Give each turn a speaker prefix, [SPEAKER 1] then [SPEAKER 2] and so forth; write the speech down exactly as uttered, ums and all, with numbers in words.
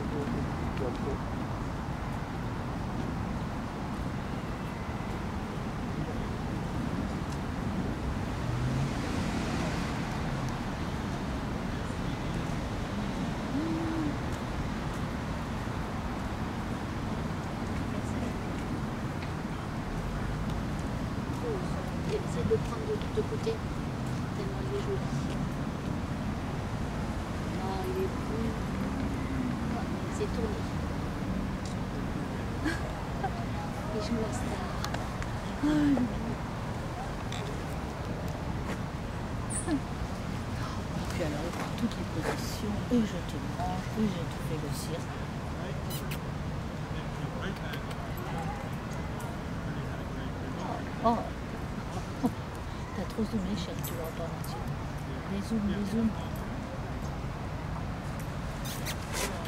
[SPEAKER 1] Essaye de le prendre de, de côté, tellement il est joli. Non, il est plus... Non, il s'est tourné. Et je me laisse là.
[SPEAKER 2] Puis alors, il prend toutes les positions, et je te mange, et je te fais le cirque. Oh, t'as trop zoomé, chérie, tu l'auras pas en entier. Les zooms, les zooms.